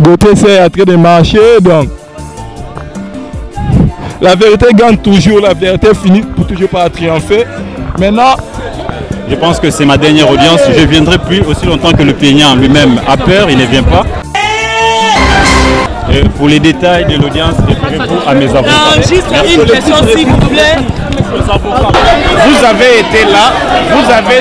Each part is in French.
Gauthier c'est en train de marcher, donc la vérité gagne toujours, la vérité finit pour toujours par triompher. Maintenant, je pense que c'est ma dernière audience. Je ne viendrai plus aussi longtemps que le plaignant lui-même a peur, il ne vient pas. Et pour les détails de l'audience, référez-vous à mes avocats. Non, juste une question s'il vous plaît. Vous avez été là, vous avez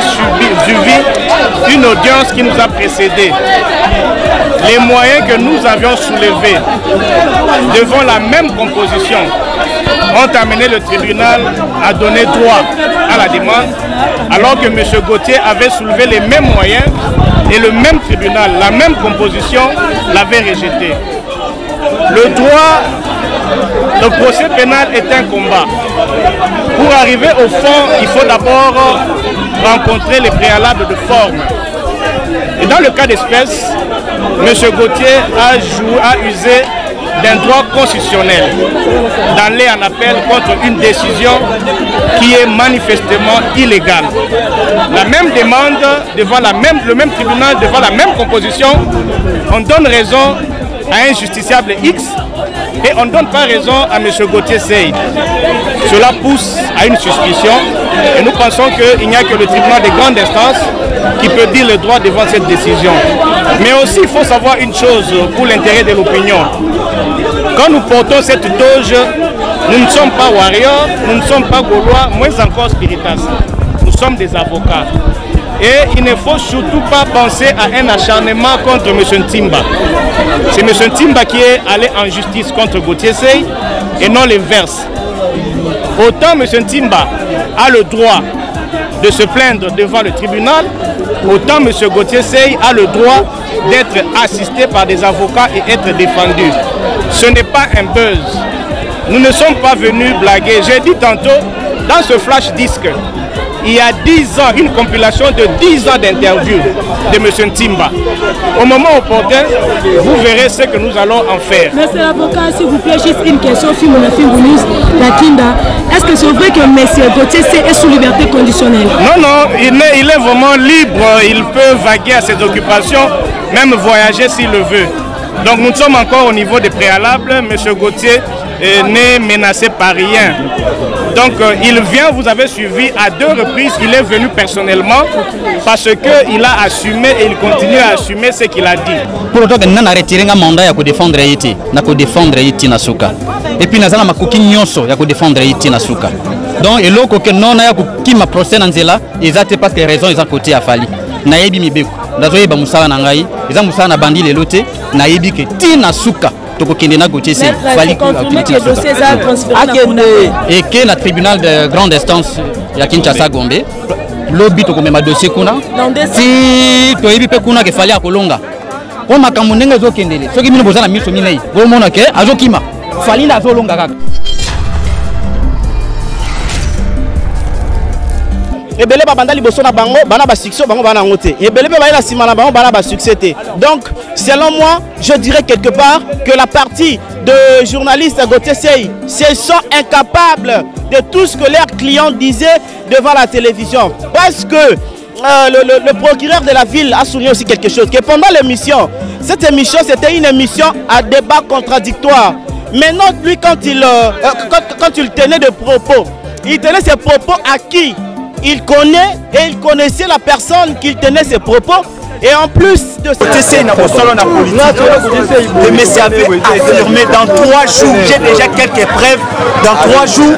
suivi une audience qui nous a précédés. Les moyens que nous avions soulevés devant la même composition ont amené le tribunal à donner droit à la demande, alors que M. Gauthier avait soulevé les mêmes moyens et le même tribunal, la même composition, l'avait rejeté. Le droit, le procès pénal est un combat. Pour arriver au fond, il faut d'abord rencontrer les préalables de forme. Et dans le cas d'espèce, M. Gauthier a usé d'un droit constitutionnel d'aller en appel contre une décision qui est manifestement illégale. La même demande devant le même tribunal, devant la même composition, on donne raison à un justiciable X et on ne donne pas raison à M. Gauthier Sey. Cela pousse à une suspicion et nous pensons qu'il n'y a que le tribunal de grande instance qui peut dire le droit devant cette décision. Mais aussi il faut savoir une chose pour l'intérêt de l'opinion. Quand nous portons cette toge, nous ne sommes pas warriors, nous ne sommes pas gaulois, moins encore spiritas. Nous sommes des avocats. Et il ne faut surtout pas penser à un acharnement contre M. Ntimba. C'est M. Ntimba qui est allé en justice contre Gauthier Sey et non l'inverse. Autant M. Ntimba a le droit de se plaindre devant le tribunal, autant M. Gauthier Sey a le droit d'être assisté par des avocats et être défendu. Ce n'est pas un buzz. Nous ne sommes pas venus blaguer. J'ai dit tantôt, dans ce flash disque, il y a 10 ans, une compilation de 10 ans d'interviews de M. Ntimba. Au moment opportun, vous verrez ce que nous allons en faire. Monsieur l'avocat, s'il vous plaît, juste une question. Est-ce que c'est vrai que M. Gauthier est sous liberté conditionnelle? Non, non, il est vraiment libre. Il peut vaguer à ses occupations, même voyager s'il le veut. Donc nous sommes encore au niveau des préalables. M. Gauthier n'est menacé par rien. Donc il vient, vous avez suivi à 2 reprises, il est venu personnellement parce qu'il a assumé et il continue à assumer ce qu'il a dit. Pour autant que nous avons retiré un mandat pour défendre Haïti, pour défendre Haïti Nasuka. Et puis nous avons pour défendre Haïti Nasuka. Donc et l'autre que nous avons qui m'a procès dans cela, exactement parce que raison ils ont côté à Fali. Naïbi Mibeko, Dazoé Bamusala Nangaï, ils ont Moussa Nabandi les lotés, Naïbi que Tina Suka. Et que le tribunal de grande instance ya Kinshasa Gombe lobby to komema dossier kuna si to yebi pe kuna ke fali akolonga o makambo ndenge ezokendele soki bino bozala miso minei bomona ke azokima fali na azolonga kaka. Ebele babanda liboso na bango bana ba succès bango bana ngote ebele pe baila sima na bango bana ba succès. Donc selon moi je dirais quelque part que la partie de journalistes Gauthier Sey se sont incapables de tout ce que leurs clients disaient devant la télévision, parce que le procureur de la ville a souligné aussi quelque chose, que pendant l'émission, cette émission c'était une émission à débat contradictoire. Maintenant lui quand il tenait des propos, il tenait ses propos à qui il connaît et il connaissait la personne qu'il tenait ses propos. Et en plus de ça, le Messie avait affirmé dans 3 jours, j'ai déjà quelques preuves, dans 3 jours,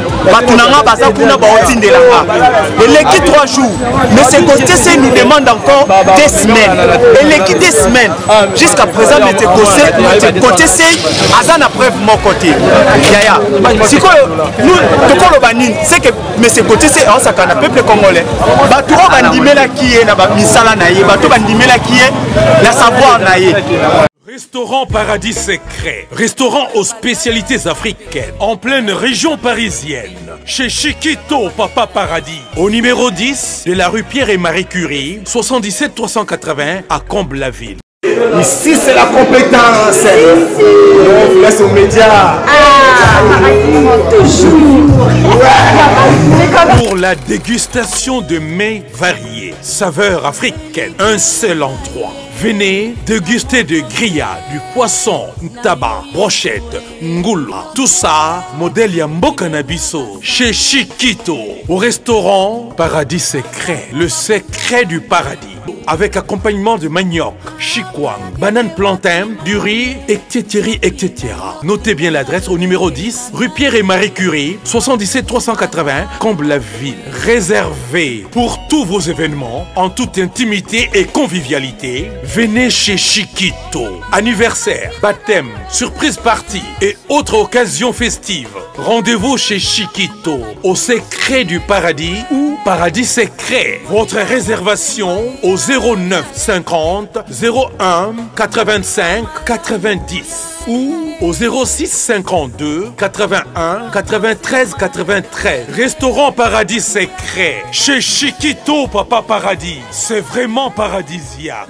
et l'équipe 3 jours, mais ce côté nous demande encore des semaines. Et l'équipe des semaines, jusqu'à présent, le côté c'est Azan a preuve mon côté. Si nous, c'est que mais ce côté c'est un sakana peuple congolais. Bato bandimela qui est na misala na ye, bato bandimela qui est la savoir na ye. Restaurant Paradis Secret, restaurant aux spécialités africaines, en pleine région parisienne, chez Chiquito Papa Paradis, au numéro 10 de la rue Pierre et Marie Curie, 77 380 à Comble-la-Ville. Ici c'est la compétence. On vous laisse aux médias. Pour la dégustation de mets variés, saveurs africaines, un seul endroit. Venez déguster de grillades, du poisson, tabac, brochette, ngoula. Tout ça, modèle Yamboka Nabiso, chez Chiquito, au restaurant Paradis Secret, le secret du paradis. Avec accompagnement de manioc, chikwang, banane plantain, du riz, etc. Notez bien l'adresse au numéro 10, rue Pierre et Marie Curie, 77 380, Comble-la-Ville. Réservé pour tous vos événements, en toute intimité et convivialité, venez chez Chiquito. Anniversaire, baptême, surprise party et autres occasions festives. Rendez-vous chez Chiquito, au secret du paradis ou Paradis Secret. Votre réservation au 09 50 01 85 90 ou au 06 52 81 93 93. Restaurant Paradis Secret chez Chiquito Papa Paradis. C'est vraiment paradisiaque.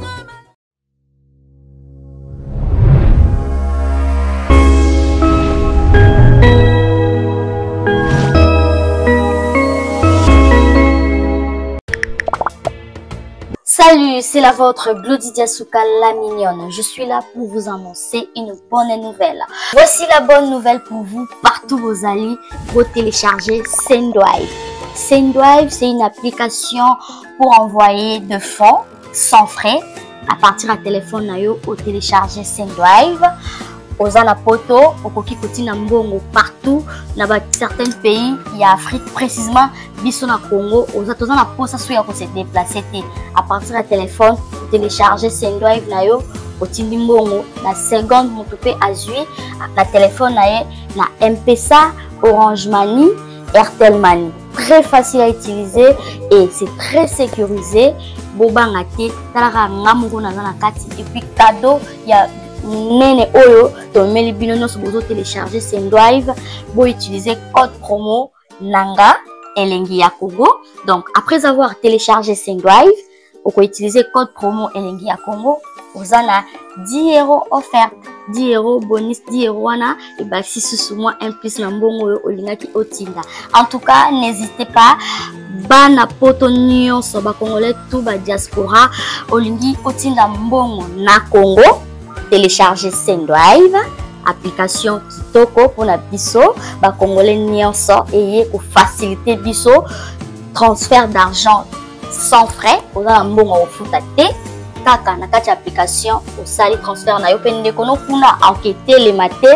Salut, c'est la vôtre Glodidia Souka la mignonne. Je suis là pour vous annoncer une bonne nouvelle. Voici la bonne nouvelle pour vous, partout vos alliés, vous téléchargez Sendwave. Sendwave, c'est une application pour envoyer de fonds sans frais à partir du téléphone nayo au télécharger Sendwave. Ozana poto, okoki kotina mbongo partout dans certains pays, il y a Afrique précisément, biso na Congo, ozana posa souya ko se déplacer à partir du téléphone, télécharger Sendwave nayo, otindi mbongo na seconde motope azui na téléphone naye na M-Pesa, Orange Money, Airtel Money. Très facile à utiliser et c'est très sécurisé. Bobanga te, talaka ngamungo na kati et puis cadeau, il y a Nene Oyo, ton melibino so bozo télécharger Sendwave, vous utilisez code promo Nanga Elengi ya Congo. Donc après avoir téléchargé Sendwave, vous pouvez utiliser code promo Elengi ya Congo. Vous en avez 10 € offert, 10 € bonus, 10 € wana et bah si sous moi un plus lambongo olingaki otinda. En tout cas, n'hésitez pas. Bana poto nyonso ba congolais tout ba diaspora olingi otinda mbongo na Congo. Télécharger Sendwave, application kitoko pour la biso, ba congolais nyonso et pour faciliter biso transfert d'argent sans frais. Pour la mbongo ofutate kaka na kati application au sali transfert na yo pende kono kuna enquêter les maté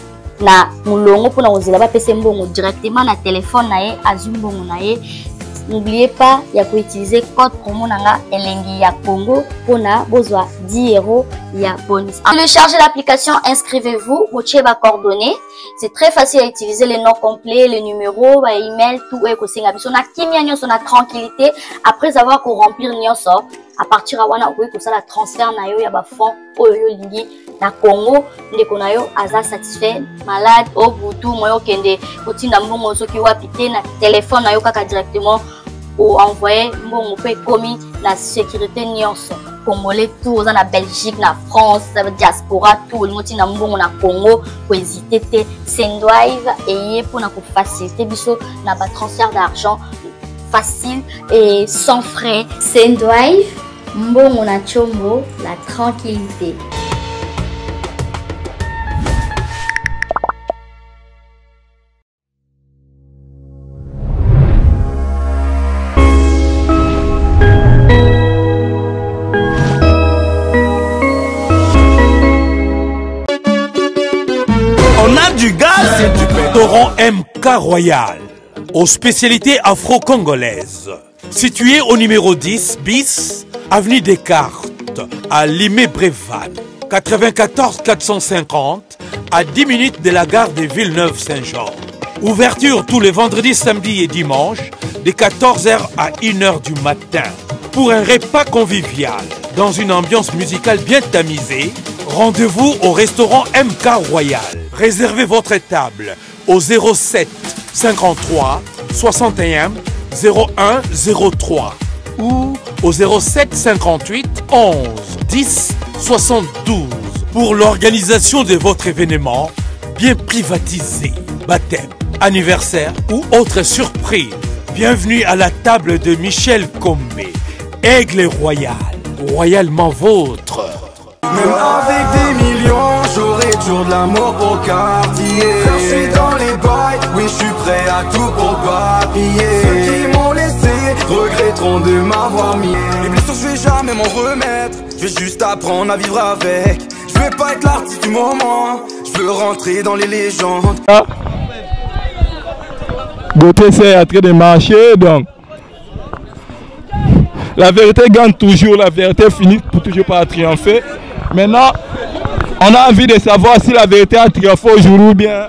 na mulongo pour na ozela ba pese mbongo directement na téléphone na ye azumbongo na ye. N'oubliez pas, il y a pour utiliser code promo Nanga Elengi ya Congo pour na besoin 10 € ya bonus. Téléchargez l'application, inscrivez-vous, vous avez vos coordonnées. C'est très facile à utiliser, les noms complets, les numéros, les emails, tout est possible. On a kimia nyonso na tranquillité après avoir qu'on remplir nyonso. À partir de wana okoki kosala transfert na yo ya ba fonds oyo lingi na Congo ndeko na yo aza satisfait malade au butu moyo kende kotinda mbongo soki wapi te na téléphone na yo kaka directement ou envoyer mbongo pe komi na sécurité nyonso congolais tout oza na Belgique na France diaspora tout lingotinda mbongo na Congo ko hésiter te Sendwave eye pour na ko faciliter biso na ba transfert d'argent facile et sans frais. Sendwave mbongo na chombo, la tranquillité. On a du gaz et du restaurant MK Royal, aux spécialités afro-congolaises. Situé au numéro 10 bis, avenue Descartes, à Limay-Brévannes, 94 450, à 10 minutes de la gare de Villeneuve-Saint-Jean. Ouverture tous les vendredis, samedis et dimanches, de 14h à 1h du matin. Pour un repas convivial, dans une ambiance musicale bien tamisée, rendez-vous au restaurant MK Royal. Réservez votre table au 07 53 61 01 03 ou au 07 58 11 10 72. Pour l'organisation de votre événement, bien privatisés, baptême, anniversaire ou autre surprise. Bienvenue à la table de Michel Combé, Aigle Royal, royalement vôtre. Même avec des millions, j'aurai toujours de l'amour pour Cartier. Je suis dans les bails, oui je suis prêt à tout pour papiller. Ceux qui m'ont laissé regretteront de m'avoir mis. Les blessures je vais jamais m'en remettre, je vais juste apprendre à vivre avec. Je veux pas être l'artiste du moment, je veux rentrer dans les légendes. Gauthier c'est en train de marcher, donc la vérité gagne toujours, la vérité finit pour toujours par triompher. Maintenant, on a envie de savoir si la vérité a triomphé aujourd'hui ou bien.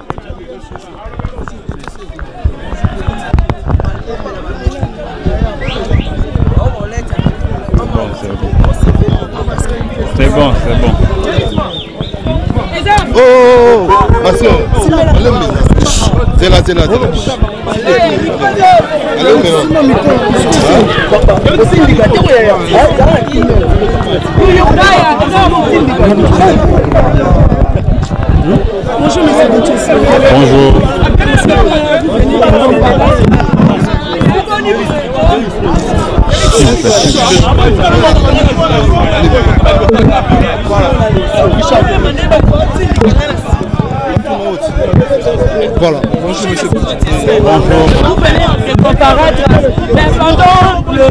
C'est bon, c'est bon. Oh, c'est là. Bonjour, monsieur Gauthier. Bonjour. Voilà. Bonjour, monsieur. Bonjour. Vous venez de comparaître, mais pendant le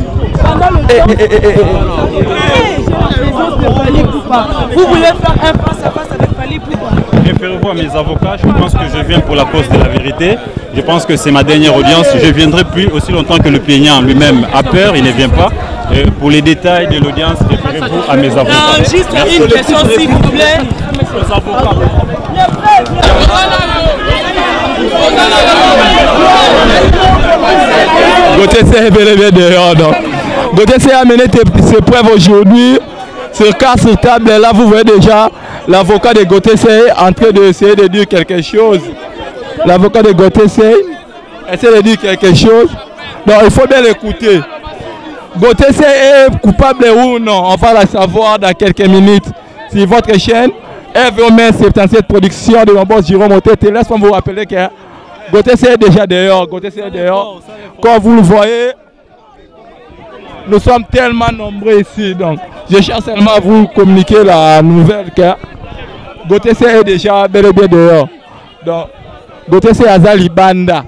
vous voulez faire un face-à-face avec Fally Poupa. Référez-vous à mes avocats, je pense que je viens pour la cause de la vérité. Je pense que c'est ma dernière audience. Je ne viendrai plus aussi longtemps que le plaignant lui-même a peur, il ne vient pas. Et pour les détails de l'audience, référez-vous à mes avocats. Non, juste une question s'il vous plaît. Aux avocats. Gauthier c'est bel et bien dehors. Gauthier c'est amené ses preuves aujourd'hui. Sur cas sur table, là vous voyez déjà l'avocat de Gauthier c'est en train d'essayer de dire quelque chose. L'avocat de Gauthier c'est essaie de dire quelque chose. Donc il faut bien l'écouter. Gauthier c'est coupable ou non, on va la savoir dans quelques minutes. Si votre chaîne FVOMS77 Production de Lombos Jérôme Otete, laisse-moi vous rappeler que Gauthier c'est déjà dehors. Gauthier c'est dehors. Comme vous le voyez, nous sommes tellement nombreux ici. Donc, je cherche seulement à vous communiquer la nouvelle que Gauthier est déjà bel et bien dehors. Donc, Gauthier c'est Azali Banda.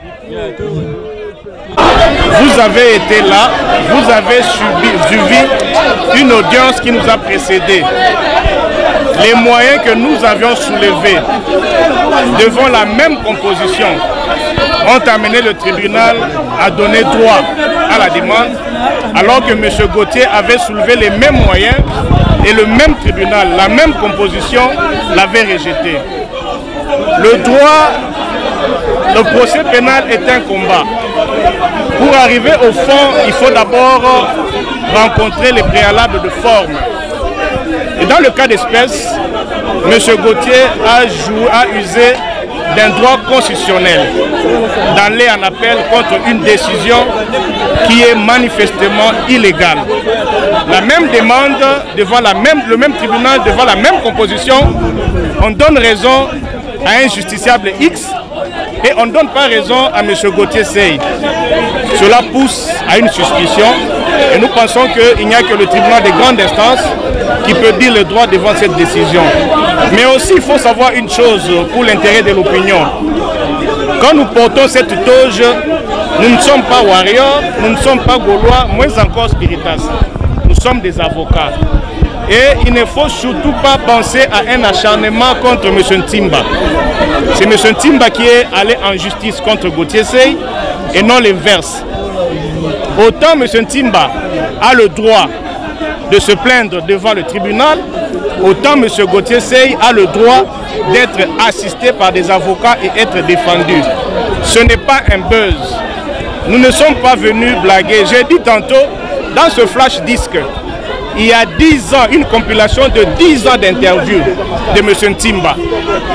Vous avez été là, vous avez suivi une audience qui nous a précédés. Les moyens que nous avions soulevés devant la même composition ont amené le tribunal à donner droit à la demande, alors que M. Gauthier avait soulevé les mêmes moyens et le même tribunal, la même composition, l'avait rejeté. Le droit, le procès pénal est un combat. Pour arriver au fond, il faut d'abord rencontrer les préalables de forme. Et dans le cas d'espèce, M. Gauthier a usé d'un droit constitutionnel d'aller en appel contre une décision qui est manifestement illégale. La même demande devant le même tribunal, devant la même composition, on donne raison à un justiciable X et on ne donne pas raison à M. Gauthier Sey. Cela pousse à une suspicion et nous pensons qu'il n'y a que le tribunal de grande instance qui peut dire le droit devant cette décision. Mais aussi, il faut savoir une chose pour l'intérêt de l'opinion. Quand nous portons cette toge, nous ne sommes pas warriors, nous ne sommes pas gaulois, moins encore spiritas. Nous sommes des avocats. Et il ne faut surtout pas penser à un acharnement contre M. Ntimba. C'est M. Ntimba qui est allé en justice contre Gauthier Sey et non l'inverse. Autant M. Ntimba a le droit de se plaindre devant le tribunal, autant M. Gauthier Sey a le droit d'être assisté par des avocats et être défendu. Ce n'est pas un buzz. Nous ne sommes pas venus blaguer. J'ai dit tantôt, dans ce flash disque, il y a 10 ans, une compilation de 10 ans d'interviews de M. Ntimba.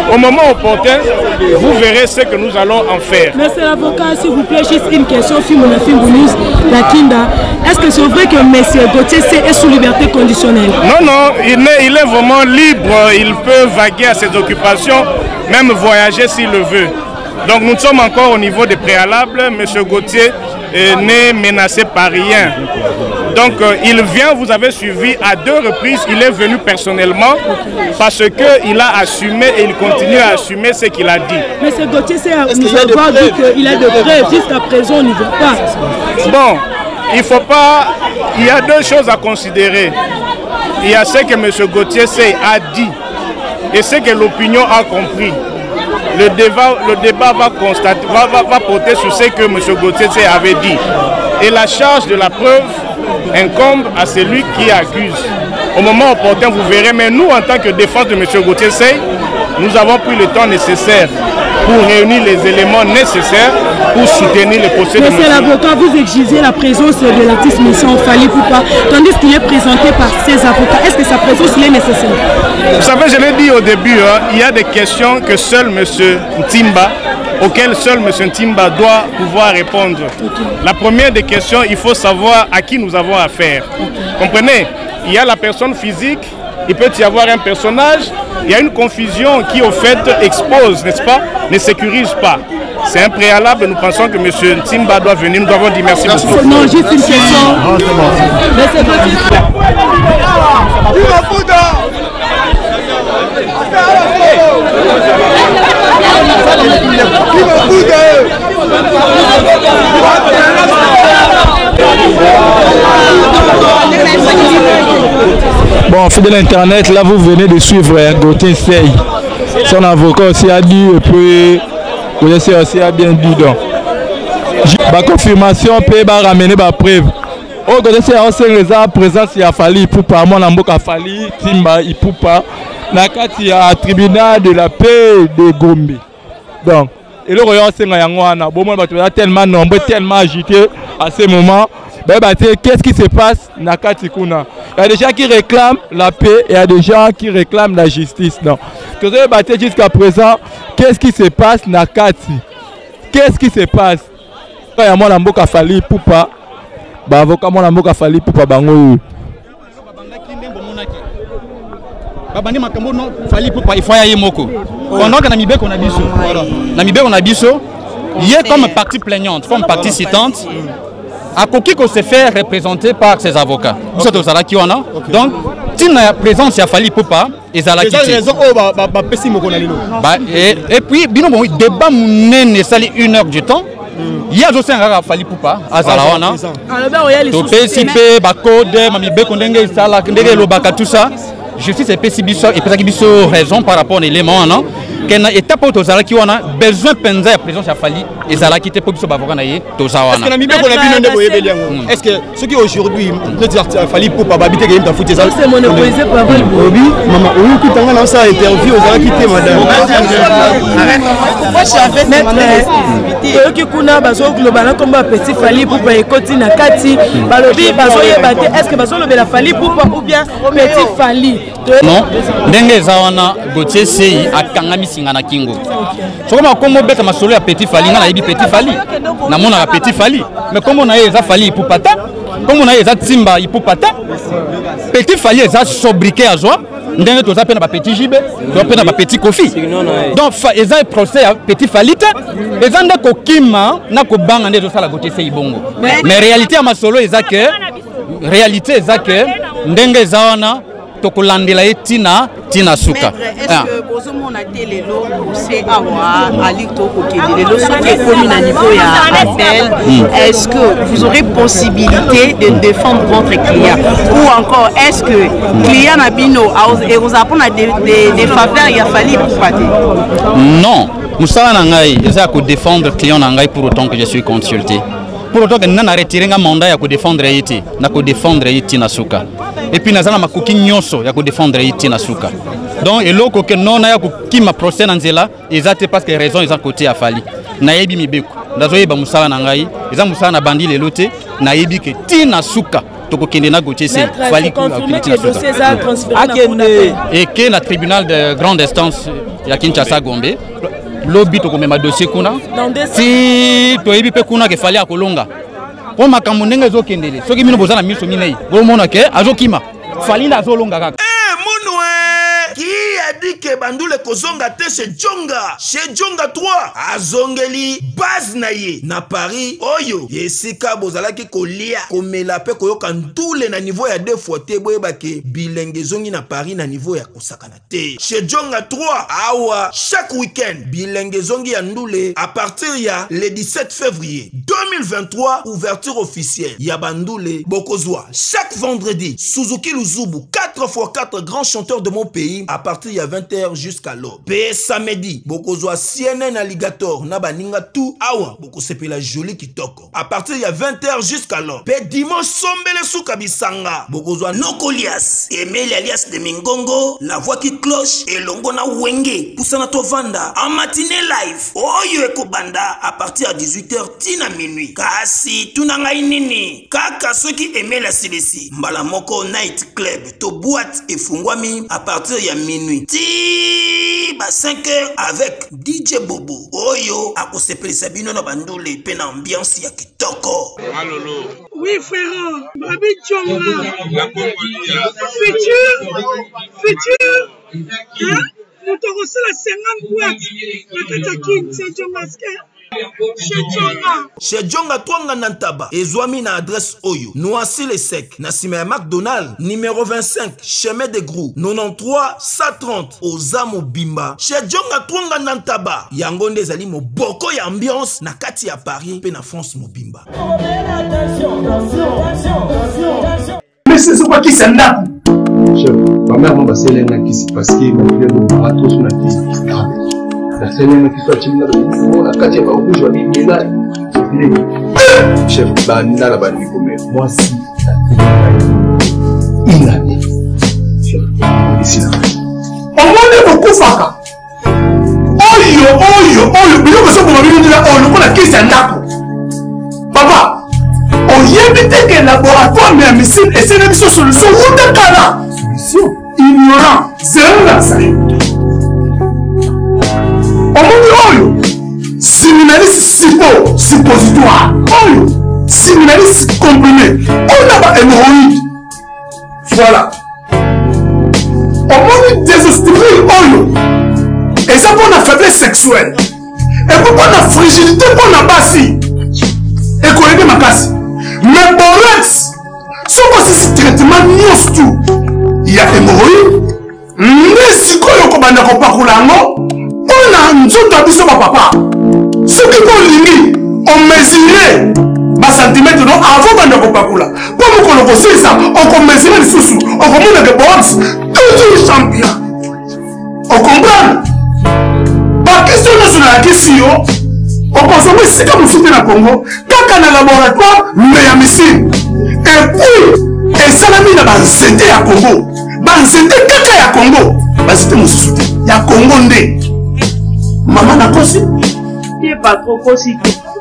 Au moment opportun, vous verrez ce que nous allons en faire. Monsieur l'avocat, s'il vous plaît, juste une question. Est-ce que c'est vrai que M. Gauthier est sous liberté conditionnelle? Non, non, il est vraiment libre. Il peut vaguer à ses occupations, même voyager s'il le veut. Donc nous sommes encore au niveau des préalables. M. Gauthier n'est menacé par rien. Donc il vient, vous avez suivi à 2 reprises, il est venu personnellement parce qu'il a assumé et il continue à assumer ce qu'il a dit. Mais ce Gauthier, nous avons dit qu'il a de preuves, jusqu'à présent on n'y veut pas. Bon, il faut pas, il y a 2 choses à considérer. Il y a ce que M. Gauthier a dit et ce que l'opinion a compris. Le débat va porter sur ce que M. Gauthier avait dit. Et la charge de la preuve incombe à celui qui accuse. Au moment opportun, vous verrez, mais nous, en tant que défense de M. Gauthier, nous avons pris le temps nécessaire pour réunir les éléments nécessaires pour soutenir le procès de M. Monsieur l'avocat, vous exigez la présence de l'artiste M. Fally Ipupa, tandis qu'il est présenté par ses avocats. Est-ce que sa présence est nécessaire? Vous savez, je l'ai dit au début, il y a des questions que seul M. Ntimba, auxquelles seul M. Ntimba doit pouvoir répondre. La première des questions, il faut savoir à qui nous avons affaire. Comprenez? Il y a la personne physique, il peut y avoir un personnage, il y a une confusion qui au fait expose, n'est-ce pas, ne sécurise pas. C'est un préalable, nous pensons que M. Ntimba doit venir, nous avons dit merci beaucoup. Non, juste une question. Bon, fidèle internet, là vous venez de suivre Gauthier Seye. Son avocat aussi a dit, et puis Gauthier Seye aussi a bien dit donc. La confirmation peut ramener la preuve. Oh, Gauthier Seye a aussi la présence il a fallu pour pas moi n'amboka Fally Timba Ipupa na kati ya tribunal de la paix de Gombe. Donc, et le royaume c'est ngayangwana. Bon moi tellement nombreux, tellement agité à ce moment. Qu'est-ce qui se passe na kati kuna? Il y a des gens qui réclament la paix et il y a des gens qui réclament la justice. Donc, jusqu'à présent, qu'est-ce qui se passe na kati? Qu'est-ce qui se passe? Quand il y a mon amboka Fally Ipupa, avocat mon amboka Fally Ipupa bango. Babandi makambo no Fally Ipupa il faut y aller moko. Pendant que na mibeko na biso. Na mibeko na biso, il est comme partie plaignante, comme partie citante. À Koki qu'on se fait représenter par ses avocats. Vous êtes aux Zalaki on a. Donc, si la présence il a Fally Ipupa et Zalaki. Et puis, bino bon débat mounen sali 1 heure du temps. Il y a aussi un gars Fally Ipupa à Zalawana. Topé sipe bakode mami beko ndenge sala ndenge lobaka tout ça. Justice et PCBiso et PCBiso raison par rapport à l'élément non. Qu'une étape où Zalaki on a besoin penser à présence à Fally et Zalaki te pour biso bavoka na ye to zawana. Est-ce que ceux qui aujourd'hui le dire Fally Ipupa babité game ta fouté ça? C'est mon opposé parole. Obi maman oyo kitanga na ça interview aux Zalaki te madame. Pourquoi j'avais maître qui kuna bazo global comme petit Fally Ipupa et koti na kati balobi bazo yebate est-ce que bazo lobela Fally Ipupa ou bien petit Fally? Non, ndenge zawana Gauthier Seye akangami singa na kingo. Sokoma kombo beta masolo ya petit Fally ngana yebi petit Fally. Na mona petit Fally. Mais comme on a eza Fally Ipupa ta, comme on a eza Timba Ipupa ta. Petit Fally eza sobriquet à joie. Ndenge toza pe na ba petit Jibe, toza pe na ba petit Kofi. Donc eza procès à petit Fally ta. Eza ndeko kima na ko banga ndezo sala Gauthier Seye bongo. Mais réalité ya masolo eza que réalité eza que ndenge zawana tokolandela tina suka. Est-ce que bozomona te lelo c'est awa ali tokokende lelo soki ekomi na niveau ya appel, est-ce que vous aurez possibilité de défendre votre client ou encore est-ce que client na bino et vous apprenez des faveurs ya Fally Ipupa te? Non, musala na ngai eza ko défendre client na ngai pour autant que je suis consulté. Pour autant que nana retirer un mandat ya ko défendre iti, na ko défendre iti na suka. Et puis nazana makoki nyonso ya ko défendre iti na suka. Donc eloko que non na ya ko kima procès na nzela ezate parce que raison eza côté ya Fally. Na yebi mibeko. Ndazoyeba musala na ngai, eza musala na bandi lelote, na yebi ke ti na suka. Tokokende na Gauthier Seye Fally confirmer que le dossier est transféré et que le tribunal de grande instance ya Kinshasa Gombe. Lobby to komema dossier kuna. Si toyebi pe kuna ke fallait akolonga. Po makambo ndenge ezokendele. Soki mino bozana miso minei. Bomona ke azokima. Falinda azolonga kaka. Qui a dit que Bandoule kozonga te chez Djonga 3 azongeli base na ye na Paris oyo yesika bozalaki kolia komela pe koyoka ndule na niveau ya 2 fois te boyeba ke bilenge zongi na Paris na niveau ya kosakana te chez Djonga 3 awa chaque week-end bilenge zongi ya ndule à partir ya le 17 février 2023 ouverture officielle ya Bandoule bokozwa chaque vendredi Suzuki Luzubu 4x4 grands chanteurs de mon pays à partir de 20h jusqu'à l'aube. Pe samedi, bokozwa CNN Alligator na baninga tout awa boko sepela joli kitoko. À partir de 20h jusqu'à l'aube. Pe dimanche sombele souka bisanga. Bokozwa Nokolias, Emile alias de Mingongo, la voix qui cloche et longo na wenge. Poussana tovanda en matinée live. Oyo ekobanda à partir de 18h tina minuit. Kasi tunanga inini. Kaka soki Emile asilesi. Mbala moko night club to boîte et fungwami à partir de minuit. Ti ba 5h avec DJ Bobo. Oyo akosepeli sabino na Bandoule pe na ambiance ya kitoko. Malolo. Oui frère, Babi Djonga. La Congolia. Futur. Hein? Nous te recevons la 50 boîtes. La Katakin, c'est Djonga. Chez Djonga Twanga Nantaba, Ezwami na adresse Oyo, Noisy les Secs, Nassime McDonald, numéro 25, chemin de Grou, 93 130, Ozamo Bimba. Chez Djonga Twanga Nantaba, Yangonde Zali mo boko ya ambiance, na kati ya Paris, pe na France mo Bimba. Mais c'est ce quoi qui s'en a? Chef, ma mère m'a passé l'un qui s'est parce qu'il m'a fait le marathon sur la piste. La scène qui soit timide, la quatrième va rouge, va bien chef, banana la banane comme moi si une année. Ici là. On m'a beaucoup faka. Oyo, bien que ce qu'on m'a dit là, on le connaît qui c'est un papa, on y évite que le laboratoire mais missile et c'est une solution où de cana. Solution ignorant, c'est un ça. Oyo, séminaliste suppositoire. Oyo, séminaliste comprimé. On a pas hémorroïde. Voilà. On dit désostérile. Oyo. Et ça pour la faiblesse sexuelle. Et pour la fragilité pour la bassi. Et qu'on aide ma casse. Mais borex, ce que c'est traitement nios tout. Il y a hémorroïde. Mais si qu'on a commandé qu'on parle là, on a un jour d'habitude papa. Ce qui est on mesurait ma centimètre avant de ne pas pour là. Pour qu'on le fasse ça, on mesurait les sous-sous, on commande des box, toujours champion. On comprend? Par question nationale, question, on consomme c'est comme si c'était dans le Congo, quand on a un laboratoire, mais à missile. Et puis, et ça l'a mis dans la santé à Congo. Dans la santé, caca à Congo. C'était mon soutien. Il y a Congo ndé. Maman n'a pas su. Il n'est pas trop possible.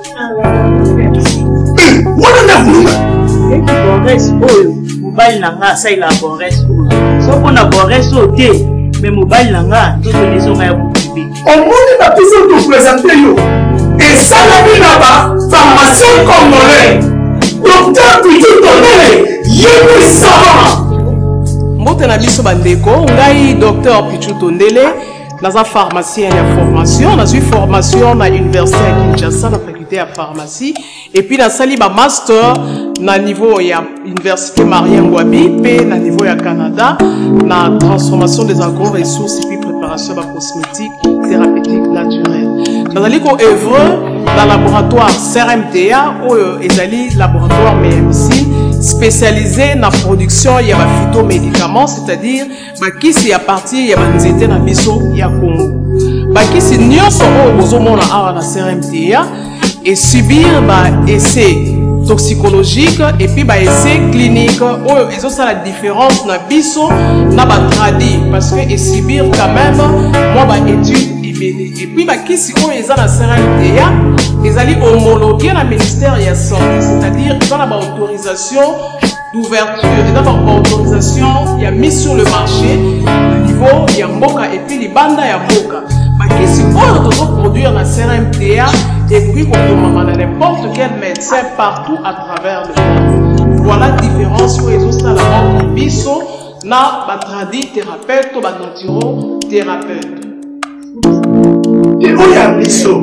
On a voulu. Et qui boresse, mobile nanga, ça il a boresse. Sauf qu'on a boresse au thé, mais mobile nanga, tout les hommes à vous. On m'a toujours nous présenter. Et ça l'a mis là-bas, pharmacien congolais. Docteur Pitou Tondele, Yémi Savant. Mbotena biso bandeko, ngai docteur Pitou Tondele. Dans un pharmacien, il y a formation. Dans une formation à l'université à Kinshasa, la faculté à pharmacie. Et puis, dans sali ba master, na niveau il y a l'université Marien Ngouabi, puis na niveau il y a Canada, na transformation des agro-ressources et puis préparation de cosmétiques thérapeutiques naturelles. Dans un œuvre dans le laboratoire CRMTA, ou le laboratoire MMC, spécialisé dans la production de phytomédicaments, c'est-à-dire qui c'est à partir de la dans biso ya Congo. Qui c'est nyonso o ozomona awa na CRMTA et subir essai toxicologique et puis essai clinique où ils ont ça la différence na biso na ba tradi parce que et subir quand même moi étude et puis qui si on est dans la CRMTA ils allaient homologuer le ministère de la santé, c'est-à-dire ils ont la autorisation d'ouverture, ils ont l'autorisation, il y a mis sur le marché, le niveau, il y a Mboka et puis les libanda ya mboka bakisi oyo tozoproduire na CRMTA ekoki kokomama na n'importe quel médecin partout à travers le monde. Voilà la différence oyo ezosala entre biso na batradi thérapeute to banaturo-thérapeute. Et oyo ya biso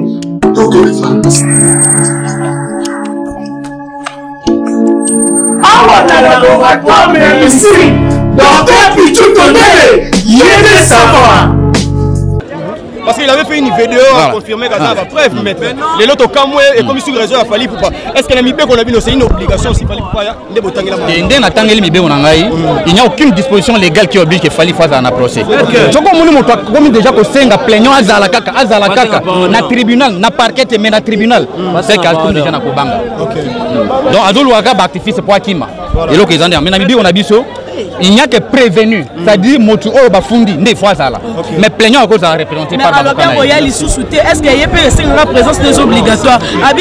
awa na laboratoire ya misiri docteur Pichu Tondele yéné savoir. Parce qu'il avait fait une vidéo à confirmer qu'à la preuve, mais les autres Kamwe et comme sur réseau a fallu pour pas. Est-ce que la MIBE qu'on a vu, c'est une obligation s'il fallait pas les botanguer la il n'y a aucune disposition légale qui oblige qu'il fallait faire un procès. Je comme déjà que c'est un plaignant azala kaka na tribunal na parquet mais na tribunal c'est calcul déjà na kobanga. Donc azolo aga artifice pour akima. Et là que ils ont mais na MIBE on a biso il n'y a que prévenu, c'est-à-dire motu o bafundi ndé fois ça là. Mais plaignant à cause à représenter par l'avocat. Mais alors il sous-souté, est-ce qu'il y a pas une présence des obligatoires?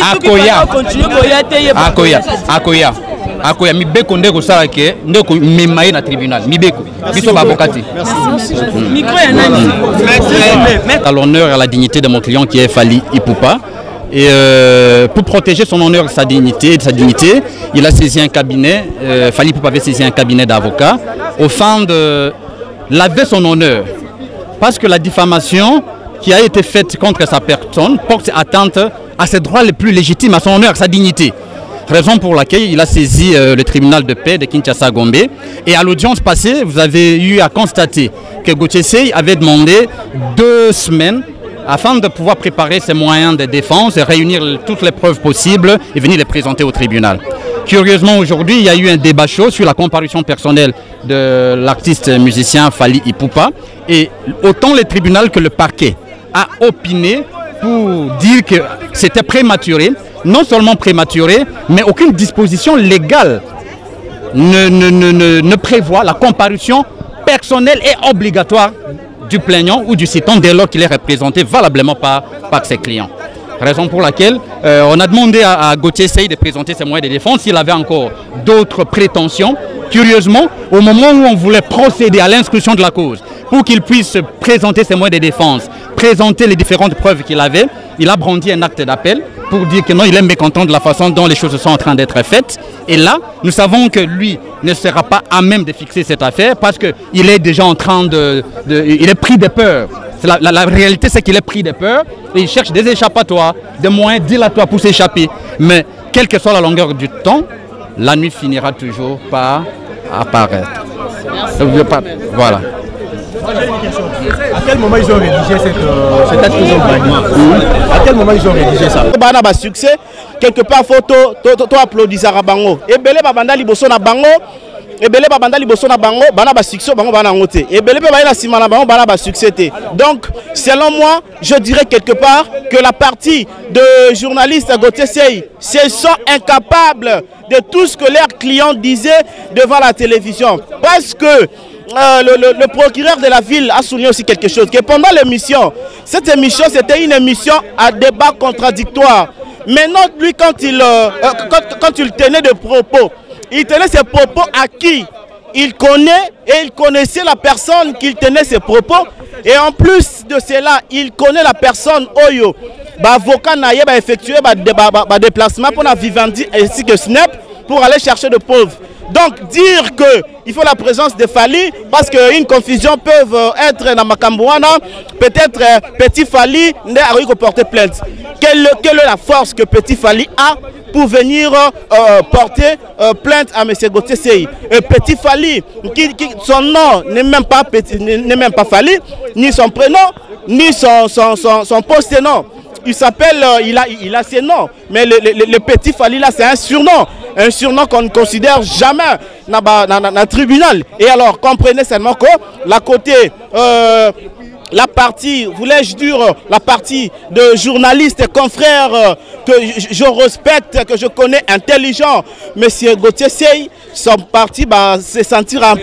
Akoya mibeko ndeko sala ke ndeko memaye na tribunal mibeko biso ba avocati. Micro ya nani? À l'honneur et à la dignité de mon client qui est Fally Ipupa. Et pour protéger son honneur et sa dignité, il a saisi un cabinet, Fally Ipupa avait saisi un cabinet d'avocats au fin de laver son honneur. Parce que la diffamation qui a été faite contre sa personne porte atteinte à ses droits les plus légitimes, à son honneur, à sa dignité. Raison pour laquelle il a saisi le tribunal de paix de Kinshasa-Gombe. Et à l'audience passée, vous avez eu à constater que Gauthier Seye avait demandé 2 semaines afin de pouvoir préparer ses moyens de défense et réunir toutes les preuves possibles et venir les présenter au tribunal. Curieusement, aujourd'hui, il y a eu un débat chaud sur la comparution personnelle de l'artiste musicien Fally Ipupa. Et autant le tribunal que le parquet a opiné pour dire que c'était prématuré. Non seulement prématuré, mais aucune disposition légale ne prévoit la comparution personnelle et obligatoire du plaignant ou du citant dès lors qu'il est représenté valablement par ses clients. Raison pour laquelle on a demandé à Gauthier Seye de présenter ses moyens de défense s'il avait encore d'autres prétentions. Curieusement, au moment où on voulait procéder à l'instruction de la cause, pour qu'il puisse présenter ses moyens de défense, présenter les différentes preuves qu'il avait, il a brandi un acte d'appel pour dire que non, il est mécontent de la façon dont les choses sont en train d'être faites. Et là, nous savons que lui ne sera pas à même de fixer cette affaire parce qu'il est déjà en train il est pris de peur. La réalité, c'est qu'il est pris de peur et il cherche des échappatoires, des moyens dilatoires pour s'échapper. Mais quelle que soit la longueur du temps, la nuit finira toujours par apparaître. Voilà. Moi j'ai une question. À quel moment ils ont rédigé cet acte qu'ils ont brandi? À quel moment ils ont rédigé ça? Bana ba succès quelque part photo to applaudisa bango. Ebele ba banda liboso na bango. Ebele ba banda liboso na bango, bana ba succès bango bana ngote. Ebele pe ba ina sima na bango bana ba succès té. Donc selon moi, je dirais quelque part que la partie de journalistes à Gauthier Seye se sont incapables de tout ce que leurs clients disaient devant la télévision. Parce que le procureur de la ville a souligné aussi quelque chose, que pendant l'émission, cette émission c'était une émission à débat contradictoire. Maintenant, lui, quand il tenait des propos, il tenait ses propos à qui il connaît et il connaissait la personne qu'il tenait ses propos. Et en plus de cela, il connaît la personne Oyo. Avocat Naye va effectuer un déplacement pour la Vivendi ainsi que Snap pour aller chercher de pauvres. Donc dire qu'il faut la présence de Fally parce qu'une confusion peut être dans Makambouana, peut-être Petit Fally n'est à porter plainte. Quelle est la force que Petit Fally a pour venir porter plainte à M. Gauthier Seye? Petit Fally, son nom n'est même pas Fally, ni son prénom, ni son post-nom. Il s'appelle, il a ses noms, mais le Petit Fally là c'est un surnom qu'on ne considère jamais dans le tribunal. Et alors comprenez seulement que la partie, voulais-je dire, la partie de journalistes confrères que je respecte, que je connais, intelligent, M. Gauthier Seye, sont partis se sentir un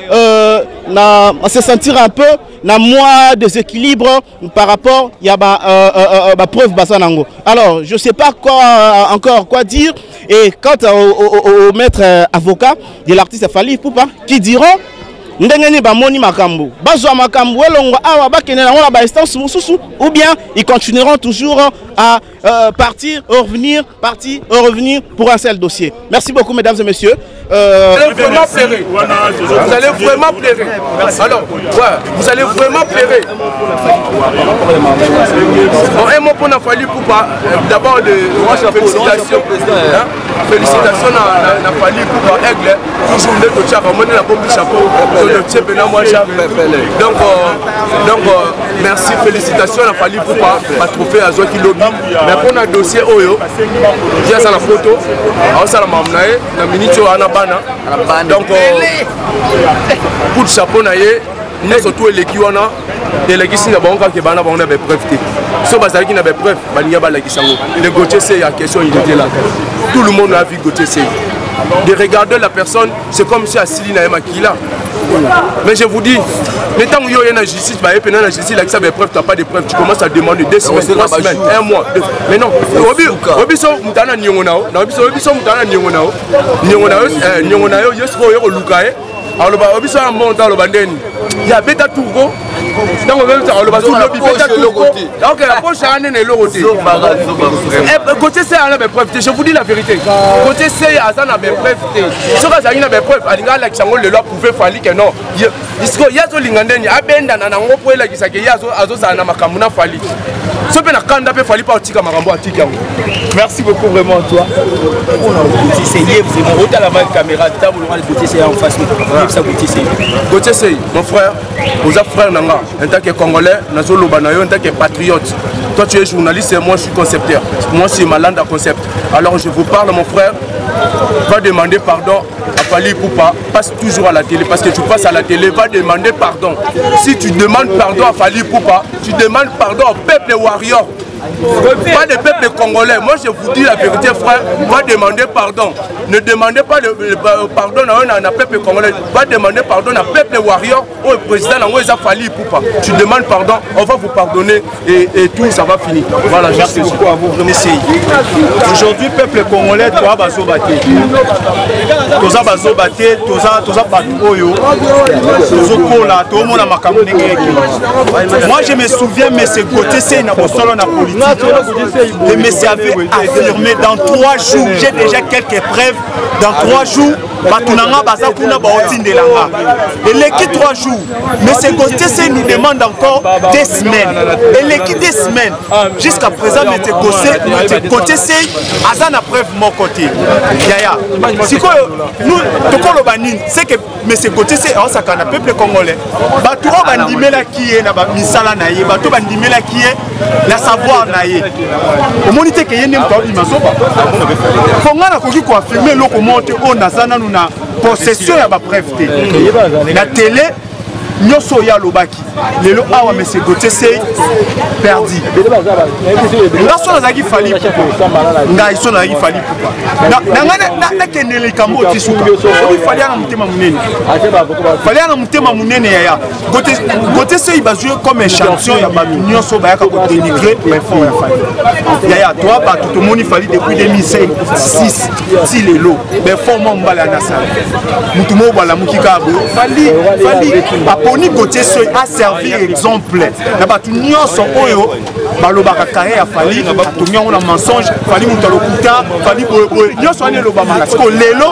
peu dans moi déséquilibre par rapport à la preuve Bassanango. Alors, je ne sais pas encore quoi dire. Et quant au maître avocat de l'artiste Fally Ipupa, qui diront ndengeni bamoni makambo bazwa makambo elongo awa bakene nango na ba instance mosusu ou bien ils continueront toujours à partir revenir pour un seul dossier. Merci beaucoup mesdames et messieurs. Vous allez vraiment plairer. Vous allez vraiment plairer. Alors, vous allez vraiment plairer. Bon, un mot pour Nafali Poupa. D'abord, félicitations. Félicitations à Nafali Poupa. Aigle. Toujours le coach a ramené la bombe du chapeau. Donc, merci, félicitations à Nafali Poupa. Ma trophée à Zoki Lobby. Mais pour un dossier Oyo, il y a ça la photo. Alors, ça la mamnae. La minute donc coup de chapeau naie surtout les wana et les qui n'a pas encore que bana on a des preuves so bazali qui n'a pas preuve bania ba la kisango le Gauthier c'est la question il était là tout le monde a vu Gauthier c'est de regarder la personne c'est comme si Assili na makila mais je vous dis le temps où il y a une justice bah et pendant la justice là que ça des preuves tu n'as pas de preuves tu commences à demander 2 semaines 3 semaines 1 mois 2 mais non obiso mutana nyongonao na obiso mutana nyongonao nyongonao yesko yo lukae alors bah obiso en montant le bandeni il y a beta tourgo donc on va le bateau lobby beta tourgo donc la poche à ne le côté côté c'est à la preuve je vous dis la vérité côté c'est à ça na preuve ce que ça y na preuve alinga la kisango le loi pouvait falloir que non isko yazo lingandeni abenda na ngo po la kisake yazo azo sana makambu na fali ce pe na kanda pe fali pa otika makambo atika. Merci beaucoup vraiment toi. C'est lié vraiment autant la caméra ta vous le côté c'est en face ça Gauthier c'est mon frère aux frères nanga en tant que congolais nazo lobanayo en tant que patriote. Toi tu es journaliste et moi je suis concepteur. Moi c'est Malanda concept. Alors je vous parle mon frère, va demander pardon à Fali Poupa, passe toujours à la télé parce que tu passes à la télé, va demander pardon. Si tu demandes pardon à Fali Poupa, tu demandes pardon au peuple warrior. Pas des peuples congolais. Moi je vous dis la vérité frère, va demander pardon. Ne demandez pas pardon à un peuple congolais, va demander pardon à un peuple warrior au président a Fali Poupa. Tu demandes pardon, on va vous pardonner et tout ça va finir. Voilà, merci beaucoup à vous. Aujourd'hui peuple congolais toi bazo baté. Toza bazo baté, toza batoyo. Tozo kola, to mona makambo ndenge. Moi je me souviens mais c'est côté c'est na bosolo na politique. Le monsieur avait affirmé dans 3 jours, j'ai déjà quelques preuves, dans 3 jours, Batunanga Bazakuna Baotindelanga. Et l'équipe 3 jours, mais ce côté nous demande encore des semaines. Et l'équipe des semaines, jusqu'à présent, notre côté c'est Azana preuve mon côté. Yaya, si nous, c'est que mais ce côté c'est un peuple congolais. Baturo Bandimela qui est na misala naïe, Bato Bandimela qui est la savoir naïe. Au monité que yéne mto imasoba. Kongana koki ko affirmer loko monte o nazana nous na possession ya ba preuve. La télé nyoso ya lobaki lelo awa monsieur Gauthier c'est perdu ngaso nazaki Fali ngai so nazaki Fali na kenele kambo tisuka obi Fali na mutema munene Fali na mutema munene ya Gauthier c'est basé comme un champion ya batu nyoso ba ya ko dénigrer mais fort ya Fali ya toi ba tout moni Fali depuis 2006 si lelo mais fort mo mbala na sala mutumo bala mukika Fali Poni Gauthier a servi exemple. Nabatu nyonso oyo balobaka carré a Fali, atomia on a mensonge, Fali mutalokuta, Fali boye nyonso ane lobama parce que lelo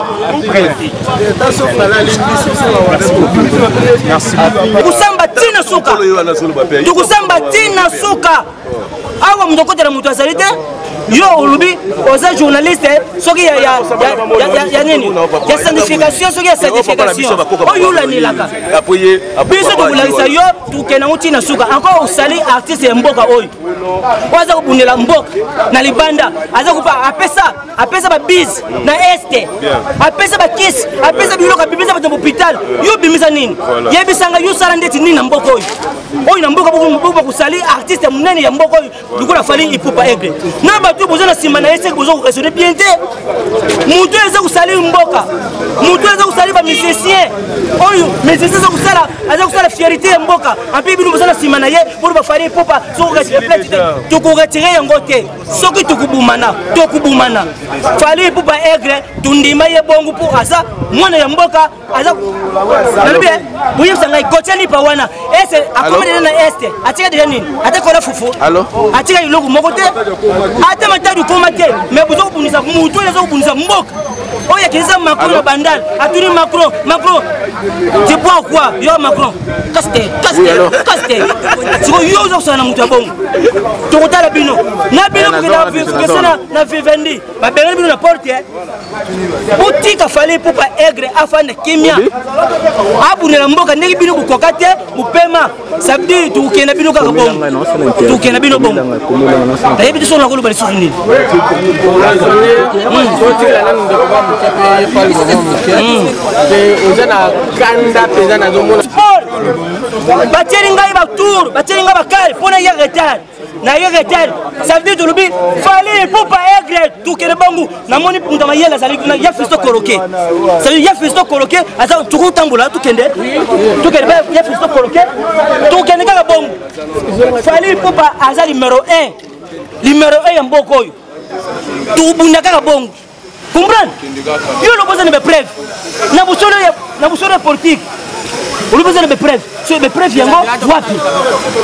merci. Kusamba tina suka. Tukusamba tina suka. Awa mdokote na mtu azalite. Yo ulubi oza journaliste soki ya nini ya certification soki ya certification oyo la nilaka biso tukulakisa yo tukena uti na suka encore usali artiste mboka oyo waza kubundela mboka na libanda aza kupa apesa ba biz na este apesa ba kiss apesa biloka bibisa ba hôpital yo bimisa nini yebisanga yo sala ndeti nini na mboka oyo na mboka buku kusali artiste munene ya mboka oyo dukula Fali Ipupa Aigle na bato bozo na nsima na ye seke bozo koresone bien te moto eza kosali mboka moto eza kosali bamusicien oyo musicien aza kosala fierité ya mboka ampe bino boza na nsima na ye mpona bafali popa sokoretire te tokoretire yango te soki tokobumana fali popa aigre tondima ye bongo mpo aza mwana ya mboka aza nalobi boyebisa ngai kotianipa wana ese akomedene na este atika deja nini atekola fufu atika iloko moko te ate matadi okoma te me boza kobundisa motu oyo aza kobundisa mboka oyo akinisa macron na bandale atuni macron tu bois quoi yo macron casse siko yo oza kosala na motu ya bongo tokotala bino na bino kokesa na vivendi babengeli bino na porte botika fali popa aigre afanda kimia abunela mboka ndenge bino bokoka te bopema sabdi tokokenda bino kaka bongo tokokenda bino bongo tayebi te so na koloba lisusu nini batieli ngai batour batieli ngai bakale mpona ye retard na ye retard ça veut dire tolobi fali popa aigre tokende bongo namoni punta mayele azali ya fisto koloke ça veut dire ya fisto koloke aza tokotambola tokende ya fisto koloke tokende kaka bongo fali popa aza numéro 1 ya mboka oyo tokobunda kaka bongo comprendre yo loboza na bepreuve na busolo politique olobeza na bepreuve so bepreuve yango wapi